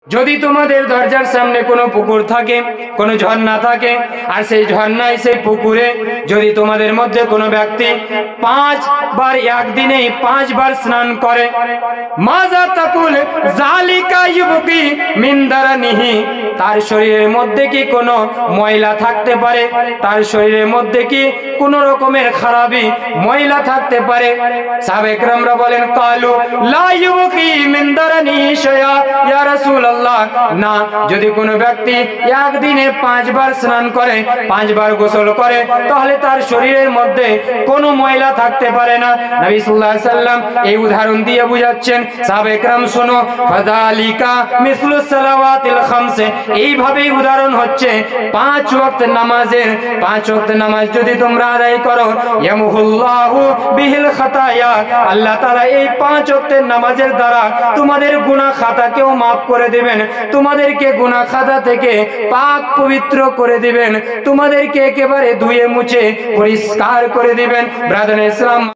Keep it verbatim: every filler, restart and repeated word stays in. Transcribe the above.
যদি তোমাদের দরজার সামনে কোনো পুকুর থাকে, কোনো ঝর্ণা থাকে, আর সেই ঝর্ণায় সেই পুকুরে যদি তোমাদের মধ্যে কোনো ব্যক্তি পাঁচ বার একদিনেই পাঁচ বার স্নান করে, মাজা তাকুল জালিকা ইউবকি মিন দারানিহি, তার শরীরের মধ্যে কি কোনো ময়লা থাকতে পারে, তার শরীরের মধ্যে কি কোনো রকমের খারাপি ময়লা থাকতে পারে? সাহাবা ইকরামরা বলেন, কালু লা ইউবকি মিন দারানিহি শাইআ ইয়া রাসূলুল্লাহ, না, যদি কোনো ব্যক্তি একদিনে পাঁচবার স্নান করে, পাঁচবার গোসল করে, তাহলে তার শরীরের মধ্যে কোনো ময়লা থাকতে পারে না। নবী সাল্লাল্লাহু আলাইহি সাল্লাম এই উদাহরণ দিয়ে বুঝাচ্ছেন, সাহাবা ইকরাম শোনো, ফাযালিকা মিসলু সালাওয়াতিল খামসে, এইভাবেই উদাহরণ হচ্ছে পাঁচ ওয়াক্ত নামাজের। পাঁচ ওয়াক্ত নামাজ যদি তোমরা আদায় করো, ইয়ামহুল্লাহু বিহিল খাতায়া, আল্লাহ তাআলা এই পাঁচ ওয়াক্তের নামাজের দ্বারা তোমাদের গুনাহ খাতাকেও মাফ করে দিবেন, তোমাদেরকে গুনাহ খাতা থেকে পাক পবিত্র করে দিবেন, তোমাদেরকে একেবারে ধুয়ে মুছে পরিষ্কার করে দিবেন। ব্রাদার ইসলাম।